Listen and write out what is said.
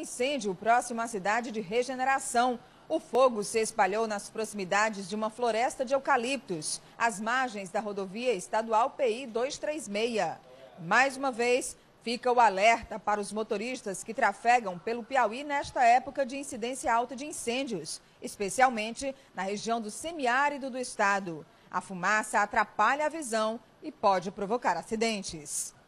incêndio próximo à cidade de Regeneração. O fogo se espalhou nas proximidades de uma floresta de eucaliptos, às margens da rodovia estadual PI 236. Mais uma vez, fica o alerta para os motoristas que trafegam pelo Piauí nesta época de incidência alta de incêndios, especialmente na região do semiárido do estado. A fumaça atrapalha a visão e pode provocar acidentes.